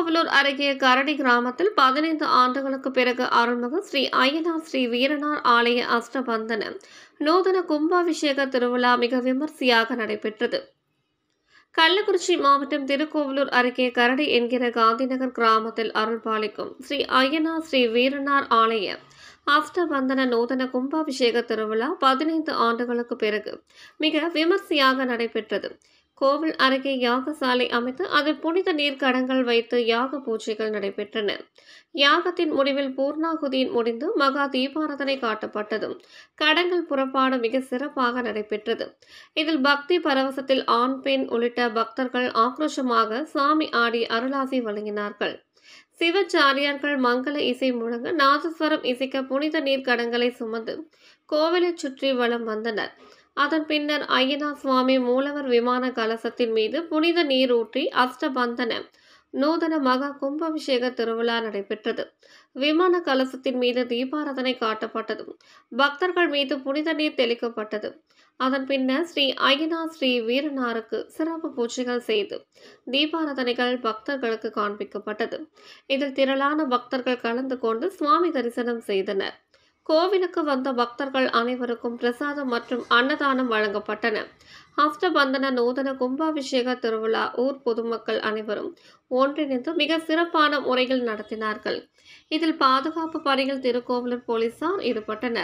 திருக்கோவிலூர் அருகே கரடி கிராமத்தில் 15 ஆண்டுகளுக்கு பிறகு அருள்மிகு ஸ்ரீ அய்யனார் ஸ்ரீ வீரனார் ஆலய அஷ்டபந்தன நூதன கும்பாபிஷேக திருவிழா மிக விமர்சையாக நடைபெற்றது. கள்ளக்குறிச்சி மாவட்டம் திருக்கோவிலூர் அருகே கரடி என்கிற காந்திநகர் கிராமத்தில் அருள்பாலிக்கும் ஸ்ரீ அய்யனார் ஸ்ரீ வீரனார் ஆலய அஷ்டபந்தன நூதன கும்பாபிஷேக திருவிழா 15 ஆண்டுகளுக்கு பிறகு மிக விமர்சையாக நடைபெற்றது. கோவில் அருகே யாகசாலை அமைத்து அதில் புனித நீர்க்கடங்கள் வைத்து யாக பூஜைகள் நடைபெற்றன. யாகத்தின் முடிவில் பூர்ணாகுதியின் முடிந்து மகா தீபாராதனை காட்டப்பட்டதும் கடங்கள் புறப்பாடு மிக சிறப்பாக நடைபெற்றது. இதில் பக்தி பரவசத்தில் ஆண் பெண் உள்ளிட்ட பக்தர்கள் ஆக்ரோஷமாக சாமி ஆடி அருளாசி வழங்கினார்கள். சிவச்சாரியார்கள் மங்கள இசை முழங்க நாதஸ்வரம் இசைக்க புனித நீர்க்கடங்களை சுமந்து கோவிலை சுற்றி வலம் வந்தனர். அதன் பின்னர் அய்யனார் சுவாமி மூலவர் விமான கலசத்தின் மீது புனித நீர் ஊற்றி அஷ்டபந்தன நூதன மகா கும்பாபிஷேக திருவிழா நடைபெற்றது. விமான கலசத்தின் மீது தீபாராதனை காட்டப்பட்டதும் பக்தர்கள் மீது புனித நீர் தெளிக்கப்பட்டது. அதன் பின்னர் ஸ்ரீ அய்யனார் ஸ்ரீ வீரனாருக்கு சிறப்பு பூஜைகள் செய்து தீபாராதனைகள் பக்தர்களுக்கு காண்பிக்கப்பட்டது. இதில் திரளான பக்தர்கள் கலந்து கொண்டு சுவாமி தரிசனம் செய்தனர். கோவிலுக்கு வந்த பக்தர்கள் அனைவருக்கும் பிரசாதம் மற்றும் அன்னதானம் வழங்கப்பட்டன. அஷ்டபந்தன நூதன கும்பாபிஷேக திருவிழா ஊர் பொதுமக்கள் அனைவரும் ஒன்றிணைந்து மிக சிறப்பான முறையில் நடத்தினார்கள். இதில் பாதுகாப்பு பணியில் திருக்கோவிலூர் போலீசார் ஈடுபட்டனர்.